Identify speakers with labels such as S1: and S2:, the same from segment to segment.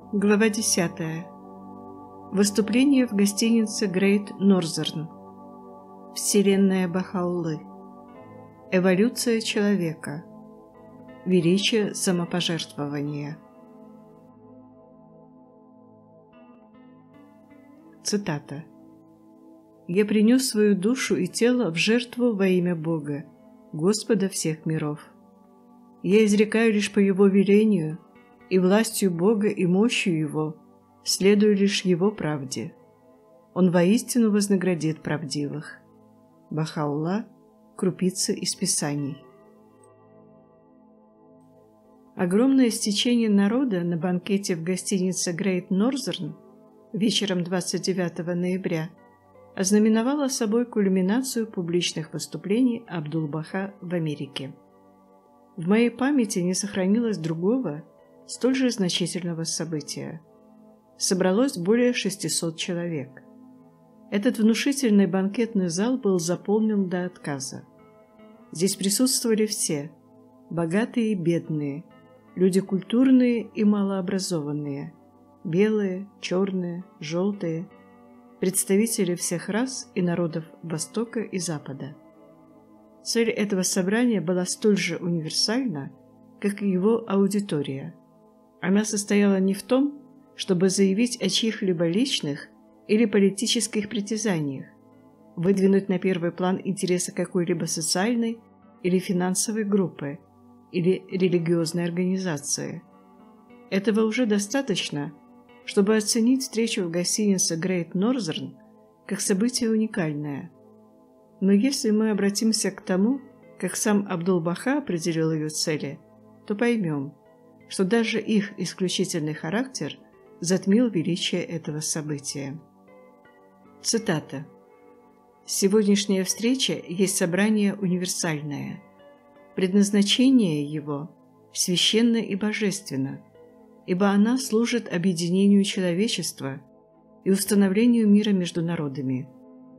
S1: Глава 10. Выступление в гостинице Great Northern. Вселенная Бахауллы. Эволюция человека. Величие самопожертвования. Цитата. «Я принес свою душу и тело в жертву во имя Бога, Господа всех миров. Я изрекаю лишь по Его велению, и властью Бога и мощью Его следую лишь Его правде. Он воистину вознаградит правдивых». Бахаулла. Крупицы из Писаний. Огромное стечение народа на банкете в гостинице Great Northern вечером 29 ноября ознаменовало собой кульминацию публичных выступлений Абдул-Баха в Америке. В моей памяти не сохранилось другого, столь же значительного события. Собралось более 600 человек. Этот внушительный банкетный зал был заполнен до отказа. Здесь присутствовали все – богатые и бедные, люди культурные и малообразованные, белые, черные, желтые, представители всех рас и народов Востока и Запада. Цель этого собрания была столь же универсальна, как и его аудитория. Она состояла не в том, чтобы заявить о чьих-либо личных или политических притязаниях, выдвинуть на первый план интересы какой-либо социальной или финансовой группы или религиозной организации. Этого уже достаточно, чтобы оценить встречу в гостинице Great Northern как событие уникальное. Но если мы обратимся к тому, как сам Абдул-Баха определил ее цели, то поймем, что даже их исключительный характер затмил величие этого события. Цитата. «Сегодняшняя встреча есть собрание универсальное. Предназначение его священно и божественно, ибо она служит объединению человечества и установлению мира между народами.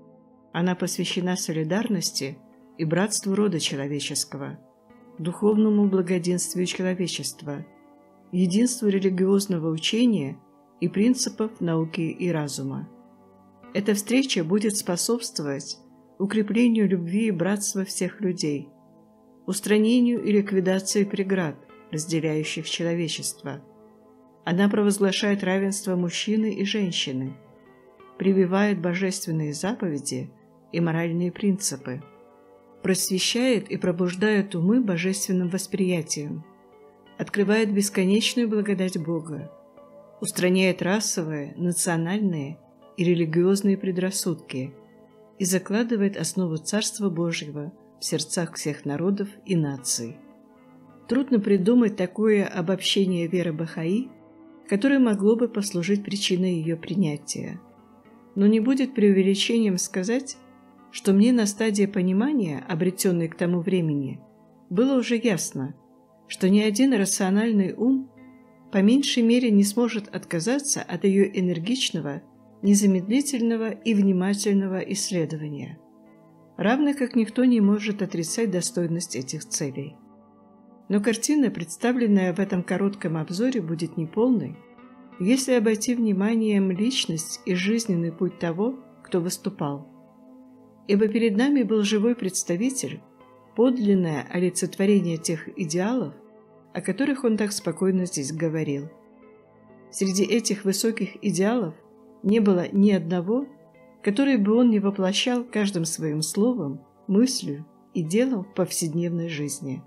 S1: Она посвящена солидарности и братству рода человеческого, духовному благоденствию человечества, единству религиозного учения и принципов науки и разума. Эта встреча будет способствовать укреплению любви и братства всех людей, устранению и ликвидации преград, разделяющих человечество. Она провозглашает равенство мужчины и женщины, прививает божественные заповеди и моральные принципы, просвещает и пробуждает умы божественным восприятием, открывает бесконечную благодать Бога, устраняет расовые, национальные и религиозные предрассудки и закладывает основу Царства Божьего в сердцах всех народов и наций. Трудно придумать такое обобщение веры Бахаи, которое могло бы послужить причиной ее принятия. Но не будет преувеличением сказать, что мне на стадии понимания, обретенной к тому времени, было уже ясно, что ни один рациональный ум по меньшей мере не сможет отказаться от ее энергичного, незамедлительного и внимательного исследования, равно как никто не может отрицать достойность этих целей. Но картина, представленная в этом коротком обзоре, будет неполной, если обойти вниманием личность и жизненный путь того, кто выступал. Ибо перед нами был живой представитель, подлинное олицетворение тех идеалов, о которых он так спокойно здесь говорил. Среди этих высоких идеалов не было ни одного, который бы он не воплощал каждым своим словом, мыслью и делом в повседневной жизни.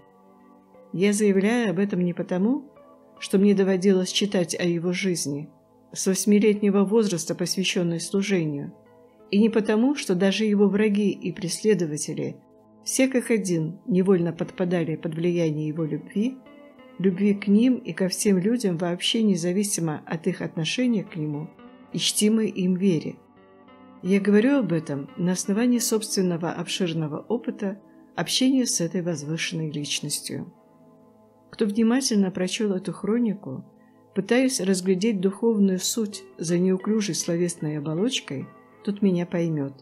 S1: Я заявляю об этом не потому, что мне доводилось читать о его жизни, с 8-летнего возраста, посвященной служению, и не потому, что даже его враги и преследователи, все как один, невольно подпадали под влияние его любви к ним и ко всем людям вообще независимо от их отношения к нему и чтимой им вере. Я говорю об этом на основании собственного обширного опыта общения с этой возвышенной личностью. Кто внимательно прочел эту хронику, пытаясь разглядеть духовную суть за неуклюжей словесной оболочкой, тот меня поймет.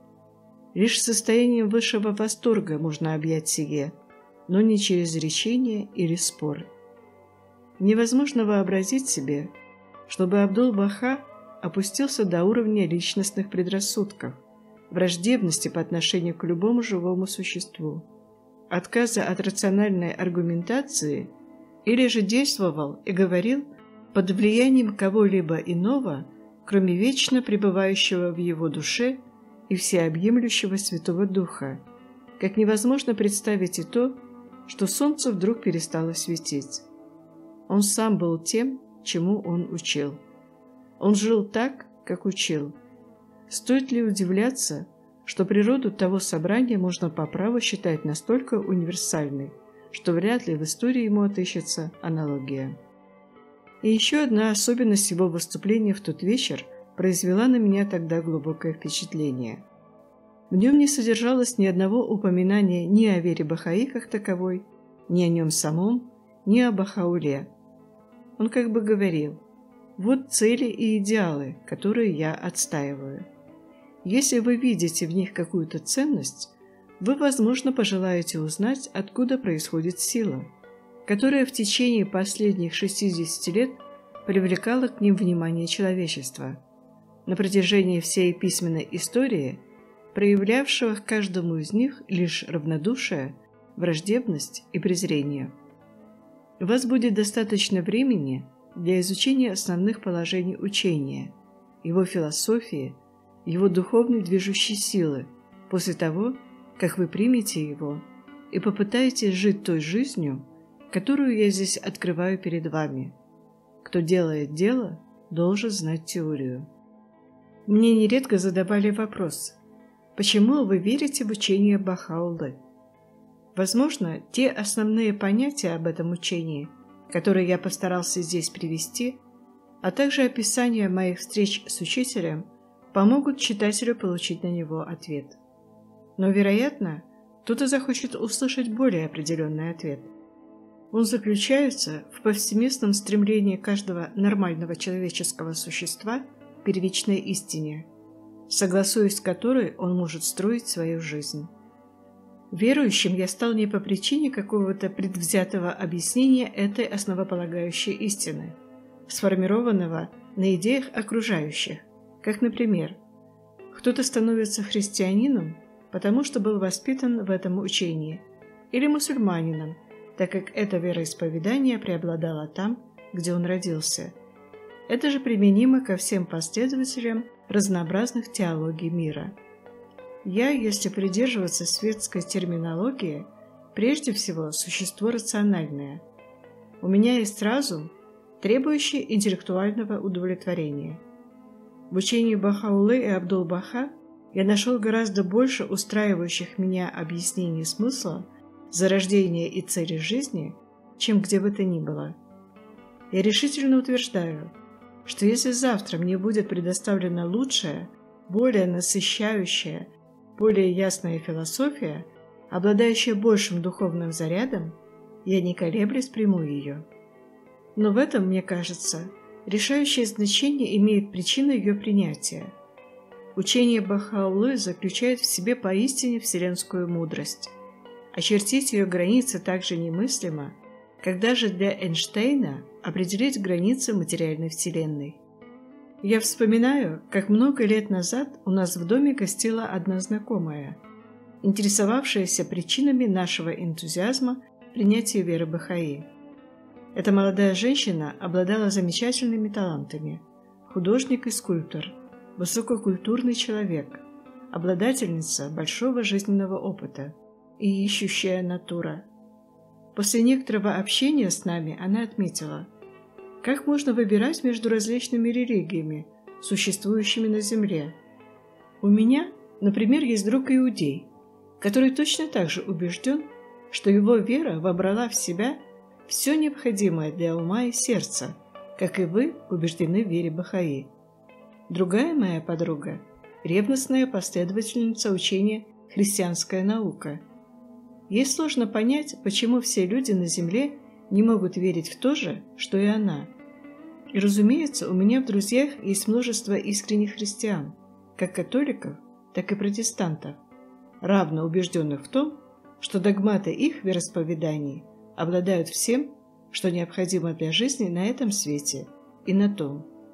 S1: Лишь состоянием высшего восторга можно объять сие, но не через речение или спор. Невозможно вообразить себе, чтобы Абдул-Баха опустился до уровня личностных предрассудков, враждебности по отношению к любому живому существу, отказа от рациональной аргументации, или же действовал и говорил под влиянием кого-либо иного, кроме вечно пребывающего в его душе и всеобъемлющего Святого Духа, как невозможно представить и то, что солнце вдруг перестало светить. Он сам был тем, чему он учил. Он жил так, как учил. Стоит ли удивляться, что природу того собрания можно по праву считать настолько универсальной, что вряд ли в истории ему отыщется аналогия. И еще одна особенность его выступления в тот вечер произвела на меня тогда глубокое впечатление. В нем не содержалось ни одного упоминания ни о вере Бахаи как таковой, ни о нем самом, ни о Бахауле. Он как бы говорил: вот цели и идеалы, которые я отстаиваю. Если вы видите в них какую-то ценность, вы, возможно, пожелаете узнать, откуда происходит сила, которая в течение последних 60 лет привлекала к ним внимание человечества, на протяжении всей письменной истории, проявлявшего к каждому из них лишь равнодушие, враждебность и презрение. У вас будет достаточно времени для изучения основных положений учения, его философии, его духовной движущей силы, после того, как вы примете его и попытаетесь жить той жизнью, которую я здесь открываю перед вами. Кто делает дело, должен знать теорию. Мне нередко задавали вопрос: почему вы верите в учение Бахауллы? Возможно, те основные понятия об этом учении, которые я постарался здесь привести, а также описание моих встреч с учителем, помогут читателю получить на него ответ. Но, вероятно, кто-то захочет услышать более определенный ответ. Он заключается в повсеместном стремлении каждого нормального человеческого существа к первичной истине, согласуясь с которой он может строить свою жизнь. Верующим я стал не по причине какого-то предвзятого объяснения этой основополагающей истины, сформированного на идеях окружающих, как, например, кто-то становится христианином, потому что был воспитан в этом учении, или мусульманином, так как это вероисповедание преобладало там, где он родился. Это же применимо ко всем последователям разнообразных теологий мира. Я, если придерживаться светской терминологии, прежде всего существо рациональное. У меня есть разум, требующий интеллектуального удовлетворения. В учении Бахауллы и Абдул-Баха я нашел гораздо больше устраивающих меня объяснений смысла, зарождения и цели жизни, чем где бы то ни было. Я решительно утверждаю, что если завтра мне будет предоставлена лучшая, более насыщающая, более ясная философия, обладающая большим духовным зарядом, я не колеблясь приму ее. Но в этом, мне кажется, решающее значение имеет причина ее принятия. Учение Бахауллы заключает в себе поистине вселенскую мудрость. Очертить ее границы так же немыслимо, как даже для Эйнштейна определить границы материальной вселенной. Я вспоминаю, как много лет назад у нас в доме гостила одна знакомая, интересовавшаяся причинами нашего энтузиазма в принятии веры Бахаи. Эта молодая женщина обладала замечательными талантами: художник и скульптор, высококультурный человек, обладательница большого жизненного опыта и ищущая натура. После некоторого общения с нами она отметила: как можно выбирать между различными религиями, существующими на Земле? У меня, например, есть друг иудей, который точно так же убежден, что его вера вобрала в себя все необходимое для ума и сердца, как и вы убеждены в вере Бахаи. Другая моя подруга – ревностная последовательница учения «Христианская наука». Ей сложно понять, почему все люди на Земле не могут верить в то же, что и она. И, разумеется, у меня в друзьях есть множество искренних христиан, как католиков, так и протестантов, равно убежденных в том, что догматы их вероисповеданий обладают всем, что необходимо для жизни на этом свете и на том,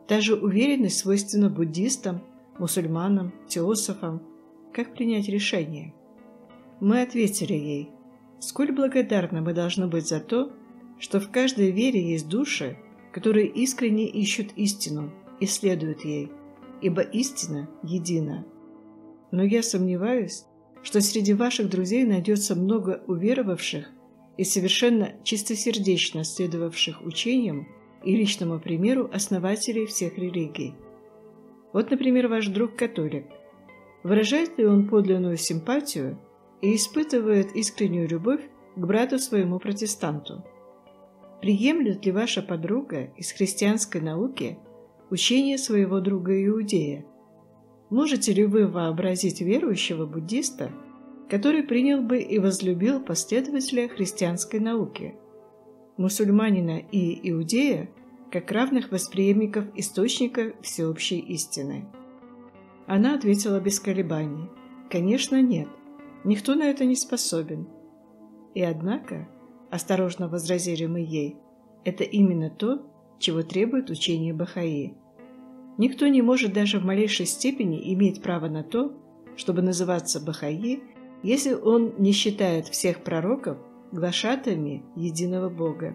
S1: Та же уверенность свойственна буддистам, мусульманам, теософам. Как принять решение? Мы ответили ей: сколь благодарны мы должны быть за то, что в каждой вере есть души, которые искренне ищут истину и следуют ей, ибо истина едина. Но я сомневаюсь, что среди ваших друзей найдется много уверовавших и совершенно чистосердечно следовавших учениям и личному примеру основателей всех религий. Вот, например, ваш друг-католик. Выражает ли он подлинную симпатию и испытывает искреннюю любовь к брату своему протестанту? Приемлет ли ваша подруга из христианской науки учение своего друга-иудея? Можете ли вы вообразить верующего буддиста, который принял бы и возлюбил последователя христианской науки, мусульманина и иудея, как равных восприемников источника всеобщей истины? Она ответила без колебаний: конечно, нет, никто на это не способен. И однако, осторожно возразили мы ей, это именно то, чего требует учение Бахаи. Никто не может даже в малейшей степени иметь право на то, чтобы называться Бахаи, если он не считает всех пророков глашатаями единого Бога.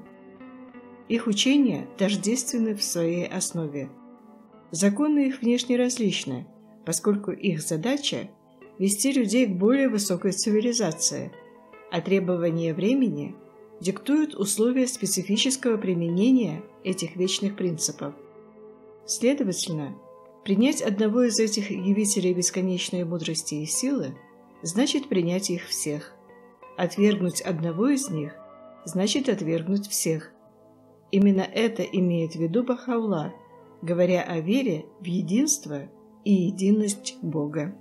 S1: Их учения тождественны в своей основе. Законы их внешне различны, поскольку их задача – вести людей к более высокой цивилизации, а требования времени диктуют условия специфического применения этих вечных принципов. Следовательно, принять одного из этих явителей бесконечной мудрости и силы значит принять их всех. Отвергнуть одного из них значит отвергнуть всех. Именно это имеет в виду Баха'Уллах, говоря о вере в единство и единость Бога.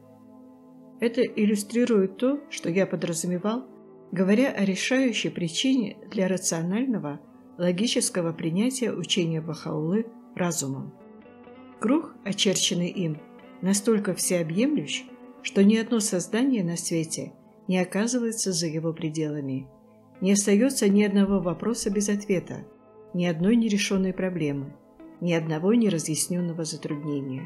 S1: Это иллюстрирует то, что я подразумевал, говоря о решающей причине для рационального, логического принятия учения Баха'Уллы разумом. Круг, очерченный им, настолько всеобъемлющ, что ни одно создание на свете не оказывается за его пределами. Не остается ни одного вопроса без ответа, ни одной нерешенной проблемы, ни одного неразъясненного затруднения.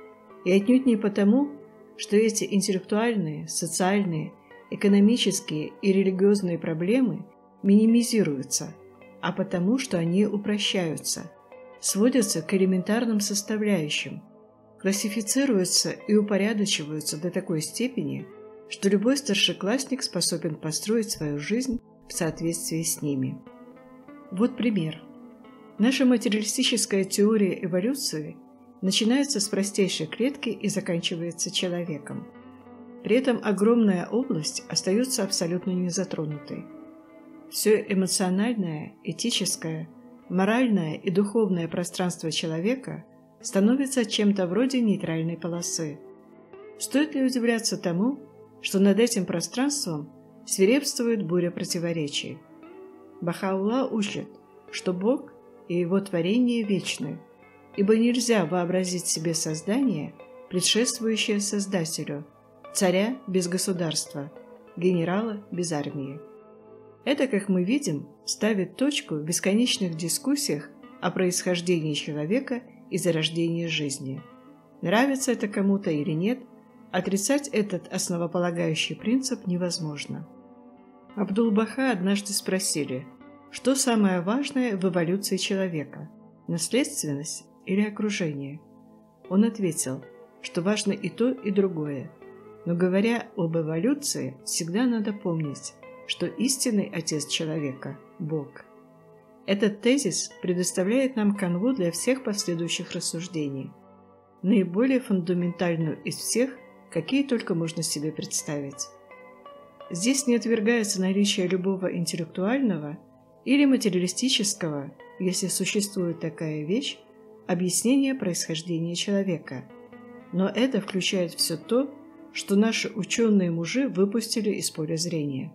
S1: И отнюдь не потому, что эти интеллектуальные, социальные, экономические и религиозные проблемы минимизируются, а потому, что они упрощаются, сводятся к элементарным составляющим, классифицируются и упорядочиваются до такой степени, что любой старшеклассник способен построить свою жизнь в соответствии с ними. Вот пример. Наша материалистическая теория эволюции начинается с простейшей клетки и заканчивается человеком. При этом огромная область остается абсолютно незатронутой. Все эмоциональное, этическое, моральное и духовное пространство человека становится чем-то вроде нейтральной полосы. Стоит ли удивляться тому, что над этим пространством свирепствует буря противоречий? Баха'Уллах учит, что Бог и Его творение вечны, ибо нельзя вообразить себе создание, предшествующее Создателю, царя без государства, генерала без армии. Это, как мы видим, ставит точку в бесконечных дискуссиях о происхождении человека и зарождении жизни. Нравится это кому-то или нет, отрицать этот основополагающий принцип невозможно. Абдул-Баха однажды спросили, что самое важное в эволюции человека – наследственность или окружение? Он ответил, что важно и то, и другое. Но говоря об эволюции, всегда надо помнить, что истинный отец человека – Бог. Этот тезис предоставляет нам канву для всех последующих рассуждений, наиболее фундаментальную из всех, какие только можно себе представить. Здесь не отвергается наличие любого интеллектуального или материалистического, если существует такая вещь, объяснения происхождения человека. Но это включает все то, что наши ученые-мужи выпустили из поля зрения.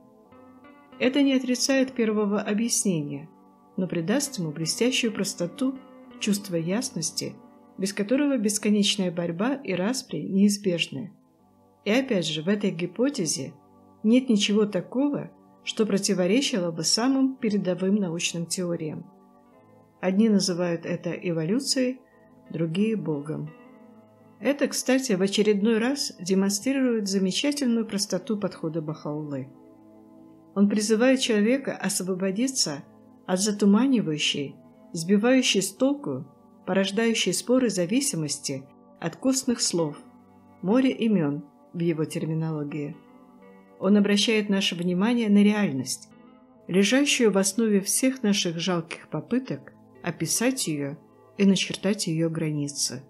S1: Это не отрицает первого объяснения, но придаст ему блестящую простоту, чувство ясности, без которого бесконечная борьба и распри неизбежны. И опять же, в этой гипотезе нет ничего такого, что противоречило бы самым передовым научным теориям. Одни называют это эволюцией, другие – Богом. Это, кстати, в очередной раз демонстрирует замечательную простоту подхода Бахауллы. Он призывает человека освободиться от затуманивающей, сбивающей с толку, порождающей споры зависимости от костных слов, море имен в его терминологии. Он обращает наше внимание на реальность, лежащую в основе всех наших жалких попыток описать ее и начертать ее границы.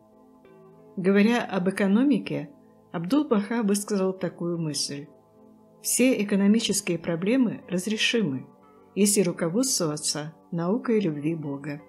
S1: Говоря об экономике, Абдул-Баха высказал такую мысль: все экономические проблемы разрешимы, если руководствоваться наукой любви Бога.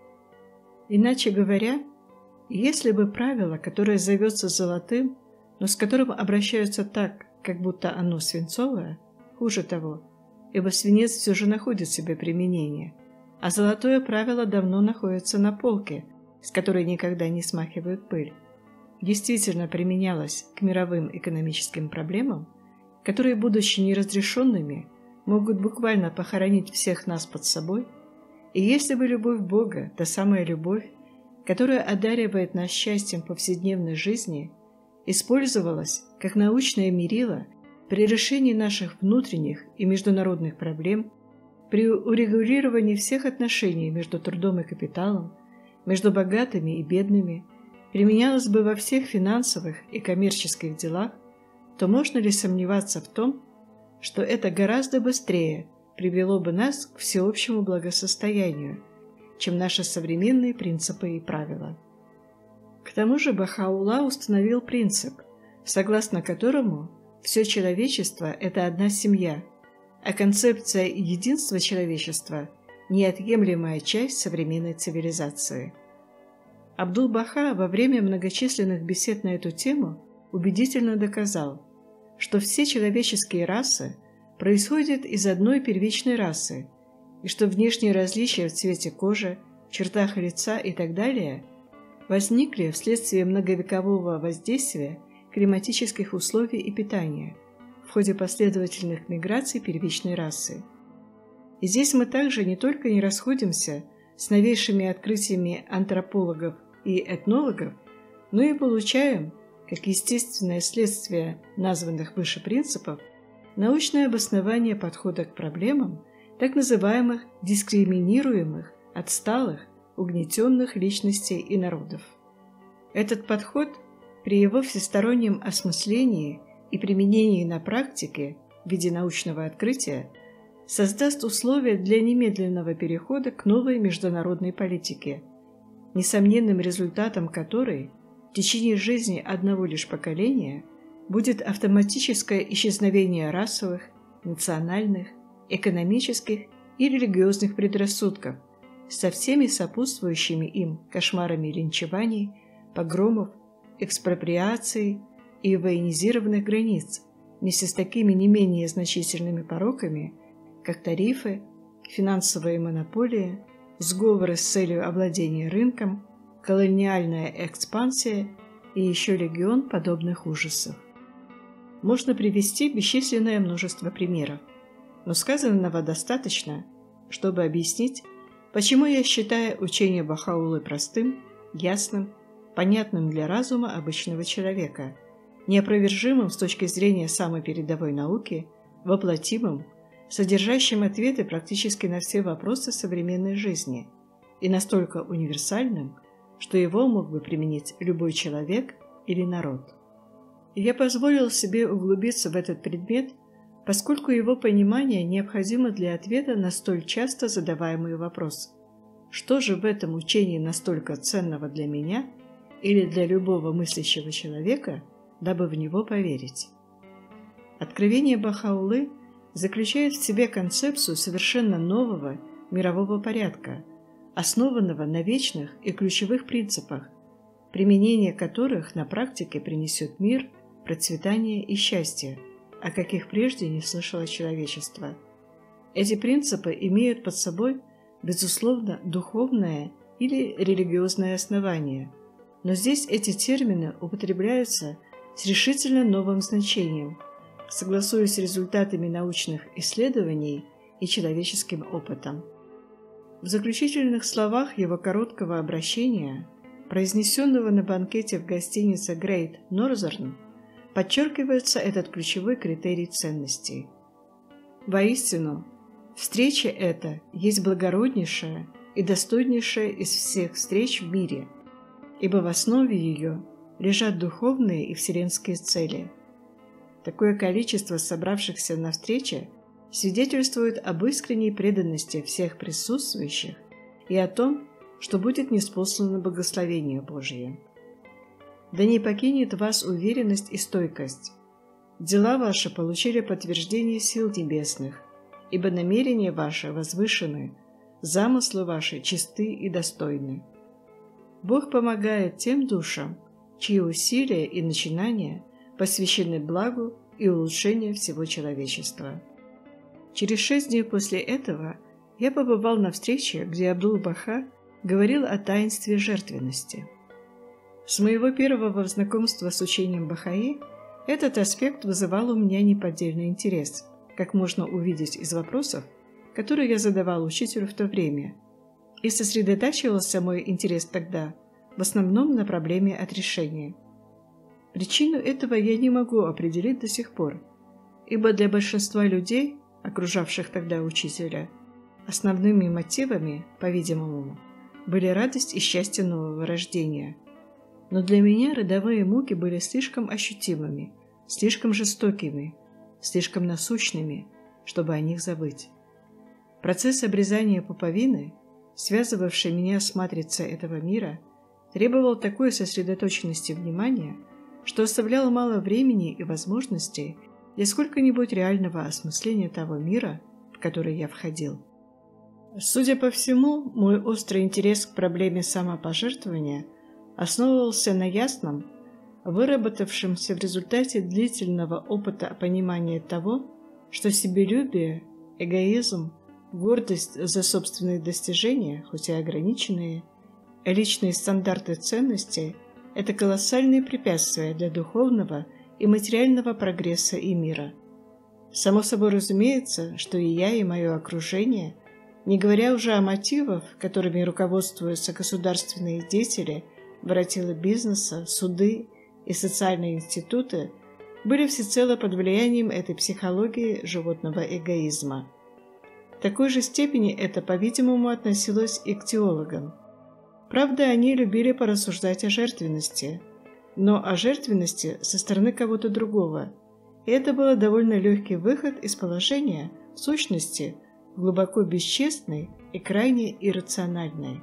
S1: Иначе говоря, если бы правило, которое зовется золотым, но с которым обращаются так, как будто оно свинцовое, хуже того, ибо свинец все же находит себе применение, а золотое правило давно находится на полке, с которой никогда не смахивают пыль, действительно применялось к мировым экономическим проблемам, которые, будучи неразрешенными, могут буквально похоронить всех нас под собой, и если бы любовь Бога, та самая любовь, которая одаривает нас счастьем повседневной жизни, использовалась как научное мерило при решении наших внутренних и международных проблем, при урегулировании всех отношений между трудом и капиталом, между богатыми и бедными, применялось бы во всех финансовых и коммерческих делах, то можно ли сомневаться в том, что это гораздо быстрее привело бы нас к всеобщему благосостоянию, чем наши современные принципы и правила? К тому же Бахаулла установил принцип, согласно которому все человечество – это одна семья, а концепция единства человечества – неотъемлемая часть современной цивилизации. Абдул-Баха во время многочисленных бесед на эту тему убедительно доказал, что все человеческие расы происходят из одной первичной расы, и что внешние различия в цвете кожи, чертах лица и так далее возникли вследствие многовекового воздействия климатических условий и питания в ходе последовательных миграций первичной расы. И здесь мы также не только не расходимся с новейшими открытиями антропологов и этнологов, но и получаем, как естественное следствие названных выше принципов, научное обоснование подхода к проблемам так называемых дискриминируемых, отсталых, угнетенных личностей и народов. Этот подход при его всестороннем осмыслении и применении на практике в виде научного открытия создаст условия для немедленного перехода к новой международной политике, несомненным результатом которой в течение жизни одного лишь поколения будет автоматическое исчезновение расовых, национальных, экономических и религиозных предрассудков со всеми сопутствующими им кошмарами линчеваний, погромов, экспроприаций и военизированных границ, вместе с такими не менее значительными пороками, как тарифы, финансовые монополии, сговоры с целью овладения рынком, колониальная экспансия и еще легион подобных ужасов. Можно привести бесчисленное множество примеров, но сказанного достаточно, чтобы объяснить, почему я считаю учение Бахауллы простым, ясным, понятным для разума обычного человека, неопровержимым с точки зрения самой передовой науки, воплотимым, содержащим ответы практически на все вопросы современной жизни и настолько универсальным, что его мог бы применить любой человек или народ. Я позволил себе углубиться в этот предмет, поскольку его понимание необходимо для ответа на столь часто задаваемый вопрос: что же в этом учении настолько ценного для меня или для любого мыслящего человека, дабы в него поверить? Откровение Бахауллы заключает в себе концепцию совершенно нового мирового порядка, основанного на вечных и ключевых принципах, применение которых на практике принесет мир, процветание и счастье, о каких прежде не слышало человечество. Эти принципы имеют под собой, безусловно, духовное или религиозное основание, но здесь эти термины употребляются с решительно новым значением, согласуясь с результатами научных исследований и человеческим опытом. В заключительных словах его короткого обращения произнесенного на банкете в гостинице Great Northern, подчеркивается этот ключевой критерий ценностей. Воистину, встреча эта есть благороднейшая и достойнейшая из всех встреч в мире, ибо в основе ее лежат духовные и вселенские цели. Такое количество собравшихся на встрече свидетельствует об искренней преданности всех присутствующих и о том, что будет ниспослано благословение Божие. Да не покинет вас уверенность и стойкость. Дела ваши получили подтверждение сил небесных, ибо намерения ваши возвышены, замыслы ваши чисты и достойны. Бог помогает тем душам, чьи усилия и начинания посвящены благу и улучшению всего человечества. Через 6 дней после этого я побывал на встрече, где Абдул-Баха говорил о таинстве жертвенности. С моего первого знакомства с учением Бахаи этот аспект вызывал у меня неподдельный интерес, как можно увидеть из вопросов, которые я задавал учителю в то время, и сосредотачивался мой интерес тогда в основном на проблеме отрешения. Причину этого я не могу определить до сих пор, ибо для большинства людей, окружавших тогда учителя, основными мотивами, по-видимому, были радость и счастье нового рождения. Но для меня родовые муки были слишком ощутимыми, слишком жестокими, слишком насущными, чтобы о них забыть. Процесс обрезания пуповины, связывавший меня с матрицей этого мира, требовал такой сосредоточенности внимания, что оставлял мало времени и возможностей для сколько-нибудь реального осмысления того мира, в который я входил. Судя по всему, мой острый интерес к проблеме самопожертвования основывался на ясном, выработавшемся в результате длительного опыта понимания того, что себелюбие, эгоизм, гордость за собственные достижения, хоть и ограниченные, и личные стандарты ценностей – это колоссальные препятствия для духовного и материального прогресса и мира. Само собой разумеется, что и я, и мое окружение, не говоря уже о мотивах, которыми руководствуются государственные деятели, воротилы бизнеса, суды и социальные институты, были всецело под влиянием этой психологии животного эгоизма. В такой же степени это, по-видимому, относилось и к теологам. Правда, они любили порассуждать о жертвенности, но о жертвенности со стороны кого-то другого, и это был довольно легкий выход из положения, в сущности, глубоко бесчестной и крайне иррациональной.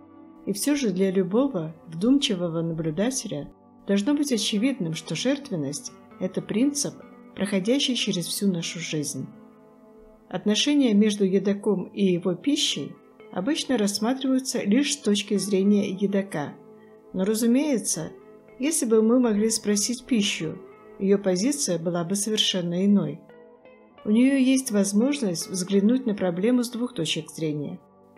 S1: И все же для любого вдумчивого наблюдателя должно быть очевидным, что жертвенность – это принцип, проходящий через всю нашу жизнь. Отношения между едоком и его пищей обычно рассматриваются лишь с точки зрения едока, но, разумеется, если бы мы могли спросить пищу, ее позиция была бы совершенно иной. У нее есть возможность взглянуть на проблему с двух точек зрения.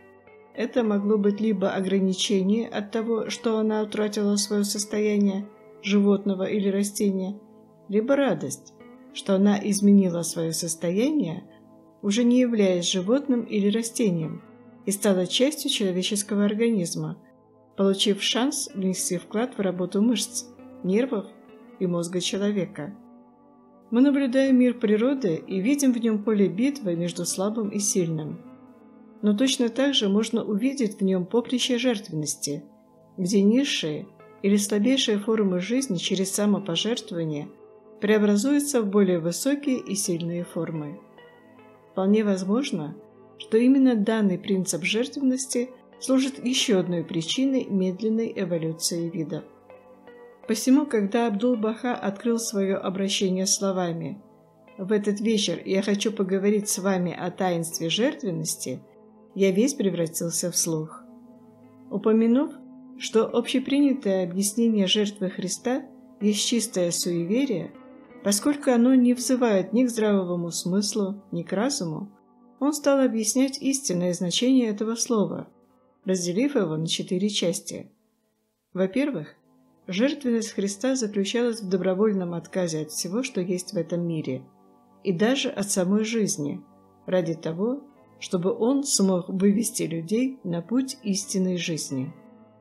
S1: Это могло быть либо ограничение от того, что она утратила свое состояние животного или растения, либо радость, что она изменила свое состояние, уже не являясь животным или растением, и стала частью человеческого организма, получив шанс внести вклад в работу мышц, нервов и мозга человека. Мы наблюдаем мир природы и видим в нем поле битвы между слабым и сильным. Но точно так же можно увидеть в нем поприще жертвенности, где низшие или слабейшие формы жизни через самопожертвование преобразуются в более высокие и сильные формы. Вполне возможно, что именно данный принцип жертвенности служит еще одной причиной медленной эволюции видов. Посему, когда Абдул-Баха открыл свое обращение словами «В этот вечер я хочу поговорить с вами о таинстве жертвенности», я весь превратился в слух. Упомянув, что общепринятое объяснение жертвы Христа есть чистое суеверие, поскольку оно не взывает ни к здравому смыслу, ни к разуму, он стал объяснять истинное значение этого слова, разделив его на 4 части. Во-первых, жертвенность Христа заключалась в добровольном отказе от всего, что есть в этом мире, и даже от самой жизни, ради того, чтобы Он смог вывести людей на путь истинной жизни.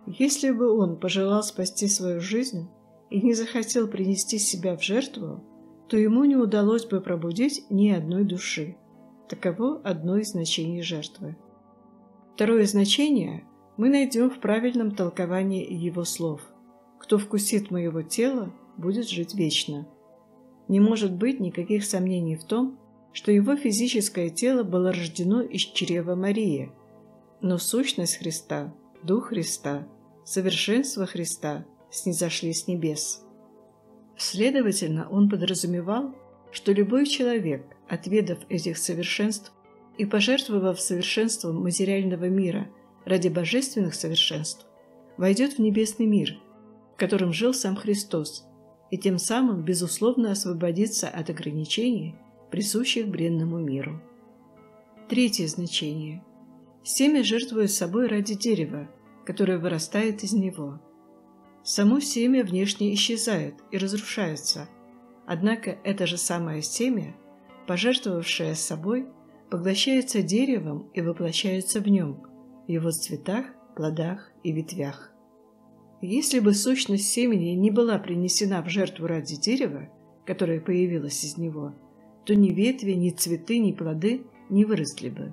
S1: Если бы он пожелал спасти свою жизнь и не захотел принести себя в жертву, то ему не удалось бы пробудить ни одной души. Таково одно из значений жертвы. Второе значение мы найдем в правильном толковании его слов. «Кто вкусит моего тела, будет жить вечно». Не может быть никаких сомнений в том, что его физическое тело было рождено из чрева Марии, но сущность Христа, Дух Христа, совершенство Христа снизошли с небес. Следовательно, он подразумевал, что любой человек, отведав этих совершенств и пожертвовав совершенством материального мира ради божественных совершенств, войдет в небесный мир, в котором жил сам Христос, и тем самым, безусловно, освободится от ограничений, присущих бренному миру. Третье значение. Семя жертвует собой ради дерева, которое вырастает из него. Само семя внешне исчезает и разрушается, однако это же самое семя, пожертвовавшее собой, поглощается деревом и воплощается в нем, в его цветах, плодах и ветвях. Если бы сущность семени не была принесена в жертву ради дерева, которое появилось из него, то ни ветви, ни цветы, ни плоды не выросли бы.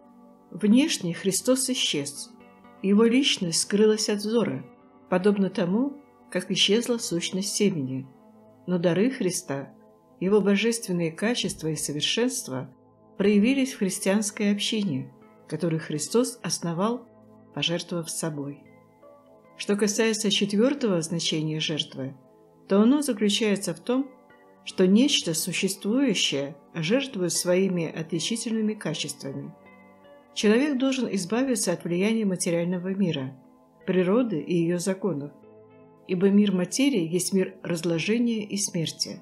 S1: Внешне Христос исчез, его личность скрылась от взора, подобно тому, как исчезла сущность семени. Но дары Христа, его божественные качества и совершенства проявились в христианской общине, которую Христос основал, пожертвовав собой. Что касается четвертого значения жертвы, то оно заключается в том, что нечто существующее жертвует своими отличительными качествами. Человек должен избавиться от влияния материального мира, природы и ее законов, ибо мир материи есть мир разложения и смерти.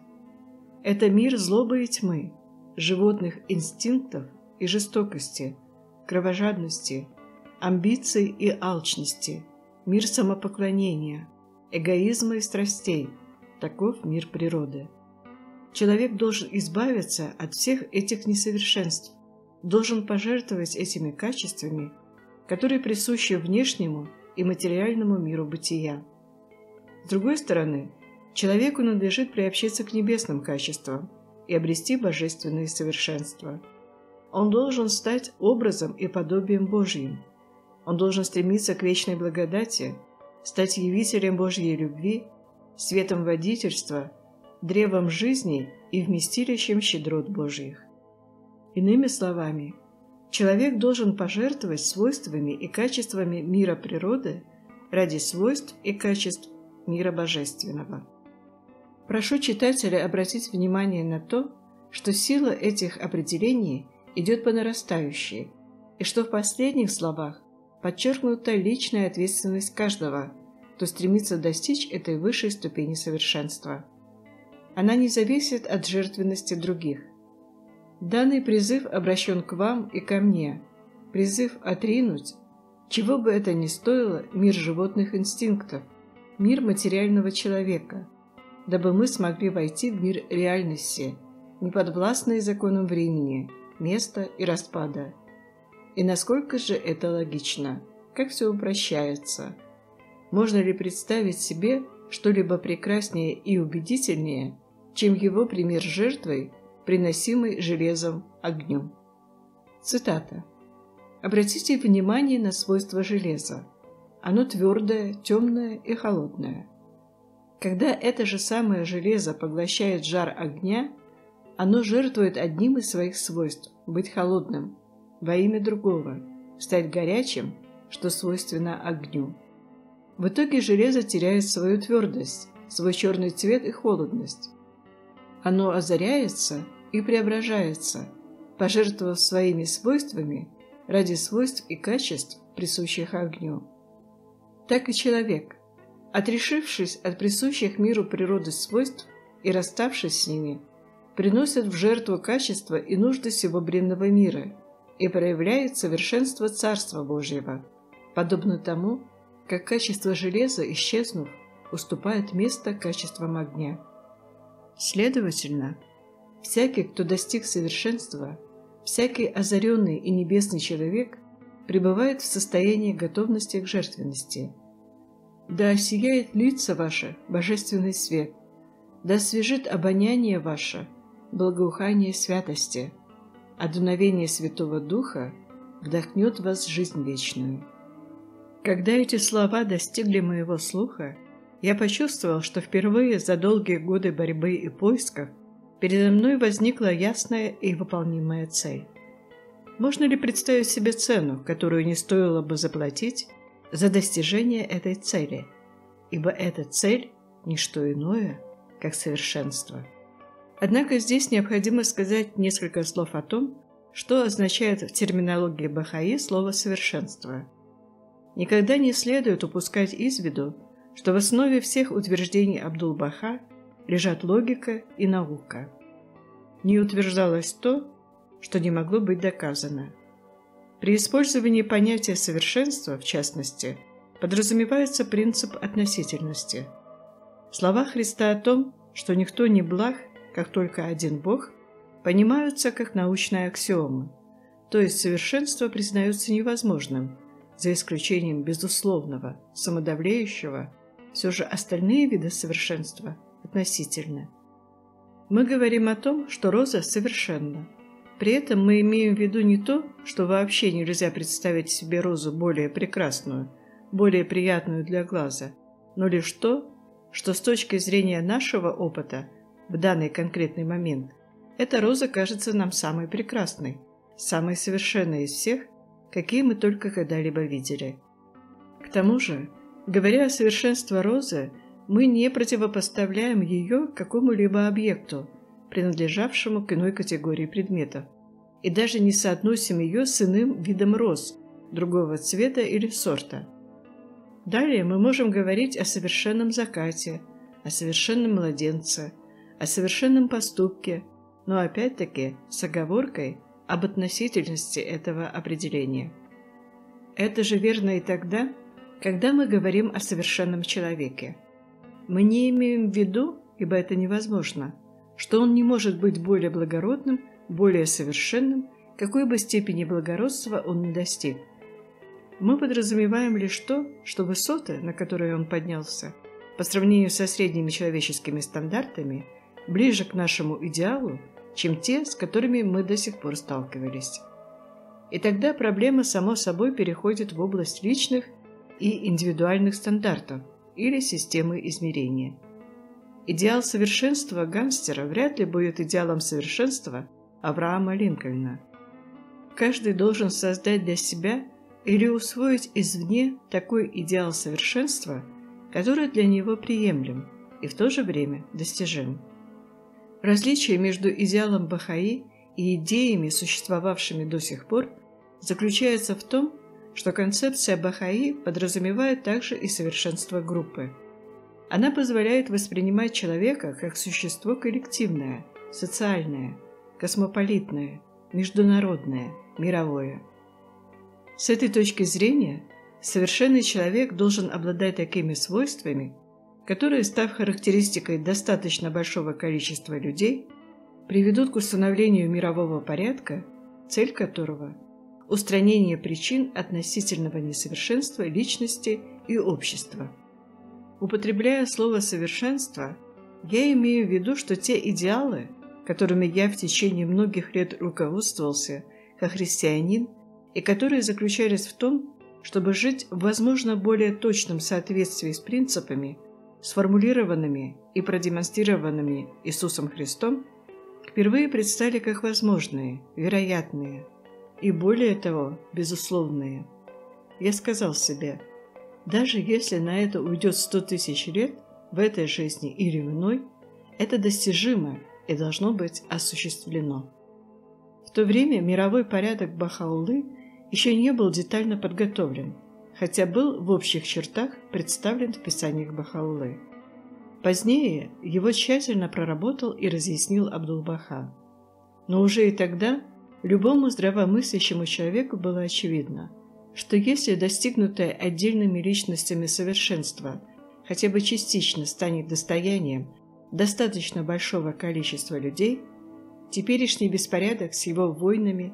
S1: Это мир злобы и тьмы, животных инстинктов и жестокости, кровожадности, амбиций и алчности, мир самопоклонения, эгоизма и страстей. Таков мир природы. Человек должен избавиться от всех этих несовершенств, должен пожертвовать этими качествами, которые присущи внешнему и материальному миру бытия. С другой стороны, человеку надлежит приобщиться к небесным качествам и обрести божественные совершенства. Он должен стать образом и подобием Божьим. Он должен стремиться к вечной благодати, стать явителем Божьей любви, светом водительства, древом жизни и вместилищем щедрот Божьих. Иными словами, человек должен пожертвовать свойствами и качествами мира природы ради свойств и качеств мира божественного. Прошу читателя обратить внимание на то, что сила этих определений идет по нарастающей, и что в последних словах подчеркнута личная ответственность каждого, кто стремится достичь этой высшей ступени совершенства. Она не зависит от жертвенности других. Данный призыв обращен к вам и ко мне, призыв отринуть, чего бы это ни стоило, мир животных инстинктов, мир материального человека, дабы мы смогли войти в мир реальности, не подвластный законам времени, места и распада. И насколько же это логично, как все упрощается. Можно ли представить себе что-либо прекраснее и убедительнее, чем его пример жертвой, приносимой железом огню? Цитата. Обратите внимание на свойства железа. Оно твердое, темное и холодное. Когда это же самое железо поглощает жар огня, оно жертвует одним из своих свойств – быть холодным, во имя другого – стать горячим, что свойственно огню. В итоге железо теряет свою твердость, свой черный цвет и холодность. Оно озаряется и преображается, пожертвовав своими свойствами ради свойств и качеств, присущих огню. Так и человек, отрешившись от присущих миру природы свойств и расставшись с ними, приносит в жертву качества и нужды сего бренного мира и проявляет совершенство Царства Божьего, подобно тому, как качество железа, исчезнув, уступает место качествам огня. Следовательно, всякий, кто достиг совершенства, всякий озаренный и небесный человек пребывает в состоянии готовности к жертвенности. Да осияет лица ваши божественный свет, да освежит обоняние ваше благоухание святости, а дуновение Святого Духа вдохнет в вас жизнь вечную. Когда эти слова достигли моего слуха, я почувствовал, что впервые за долгие годы борьбы и поисков передо мной возникла ясная и выполнимая цель. Можно ли представить себе цену, которую не стоило бы заплатить за достижение этой цели? Ибо эта цель – не что иное, как совершенство. Однако здесь необходимо сказать несколько слов о том, что означает в терминологии Бахаи слово «совершенство». Никогда не следует упускать из виду, что в основе всех утверждений Абдул-Баха лежат логика и наука. Не утверждалось то, что не могло быть доказано. При использовании понятия совершенства, в частности, подразумевается принцип относительности. Слова Христа о том, что никто не благ, как только один Бог, понимаются как научная аксиома, то есть совершенство признается невозможным, за исключением безусловного, самодовлеющего, все же остальные виды совершенства относительны. Мы говорим о том, что роза совершенна. При этом мы имеем в виду не то, что вообще нельзя представить себе розу более прекрасную, более приятную для глаза, но лишь то, что с точки зрения нашего опыта в данный конкретный момент эта роза кажется нам самой прекрасной, самой совершенной из всех, какие мы только когда-либо видели. К тому же, говоря о совершенстве розы, мы не противопоставляем ее какому-либо объекту, принадлежавшему к иной категории предметов, и даже не соотносим ее с иным видом роз, другого цвета или сорта. Далее мы можем говорить о совершенном закате, о совершенном младенце, о совершенном поступке, но опять-таки с оговоркой об относительности этого определения. Это же верно и тогда, когда мы говорим о совершенном человеке. Мы не имеем в виду, ибо это невозможно, что он не может быть более благородным, более совершенным, какой бы степени благородства он ни достиг. Мы подразумеваем лишь то, что высоты, на которые он поднялся, по сравнению со средними человеческими стандартами, ближе к нашему идеалу, чем те, с которыми мы до сих пор сталкивались. И тогда проблема, само собой, переходит в область личных и индивидуальных стандартов или системы измерения. Идеал совершенства гангстера вряд ли будет идеалом совершенства Авраама Линкольна. Каждый должен создать для себя или усвоить извне такой идеал совершенства, который для него приемлем и в то же время достижим. Различие между идеалом Бахаи и идеями, существовавшими до сих пор, заключается в том, что концепция Бахаи подразумевает также и совершенство группы. Она позволяет воспринимать человека как существо коллективное, социальное, космополитное, международное, мировое. С этой точки зрения, совершенный человек должен обладать такими свойствами, которые, став характеристикой достаточно большого количества людей, приведут к установлению мирового порядка, цель которого – устранение причин относительного несовершенства личности и общества. Употребляя слово «совершенство», я имею в виду, что те идеалы, которыми я в течение многих лет руководствовался как христианин, и которые заключались в том, чтобы жить в, возможно, более точном соответствии с принципами, сформулированными и продемонстрированными Иисусом Христом, впервые предстали как возможные, вероятные и, более того, безусловные. Я сказал себе, даже если на это уйдет 100 тысяч лет, в этой жизни или в иной, это достижимо и должно быть осуществлено. В то время мировой порядок Бахауллы еще не был детально подготовлен, хотя был в общих чертах представлен в писаниях Бахауллы. Позднее его тщательно проработал и разъяснил Абдул-Баха. Но уже и тогда любому здравомыслящему человеку было очевидно, что если достигнутое отдельными личностями совершенство хотя бы частично станет достоянием достаточно большого количества людей, теперешний беспорядок с его войнами,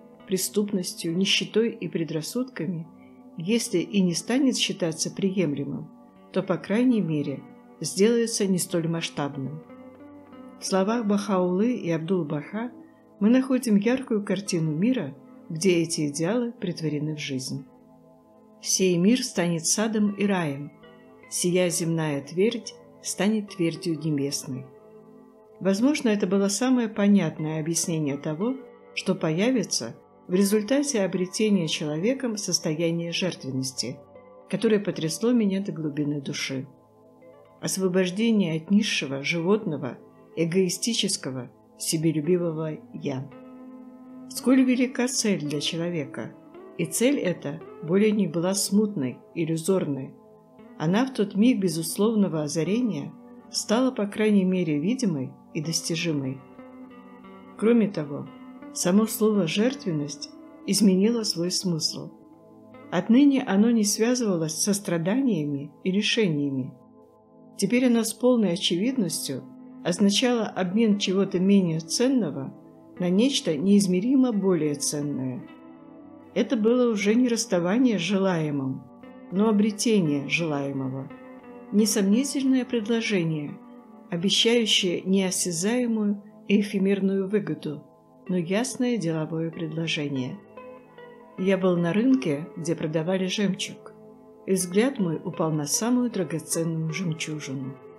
S1: преступностью, нищетой и предрассудками, если и не станет считаться приемлемым, то, по крайней мере, сделается не столь масштабным. В словах Бахауллы и Абдул-Баха мы находим яркую картину мира, где эти идеалы претворены в жизнь. «Сей мир станет садом и раем, сия земная твердь станет твердью небесной». Возможно, это было самое понятное объяснение того, что появится в результате обретения человеком состояния жертвенности, которое потрясло меня до глубины души. Освобождение от низшего, животного, эгоистического, себелюбивого «я». Сколь велика цель для человека, и цель эта более не была смутной, иллюзорной. Она в тот миг безусловного озарения стала, по крайней мере, видимой и достижимой. Кроме того, само слово «жертвенность» изменило свой смысл. Отныне оно не связывалось со страданиями и лишениями. Теперь оно с полной очевидностью означало обмен чего-то менее ценного на нечто неизмеримо более ценное. Это было уже не расставание с желаемым, но обретение желаемого. Несомнительное предложение, обещающее неосязаемую и эфемерную выгоду, но ясное деловое предложение. Я был на рынке, где продавали жемчуг, и взгляд мой упал на самую драгоценную жемчужину.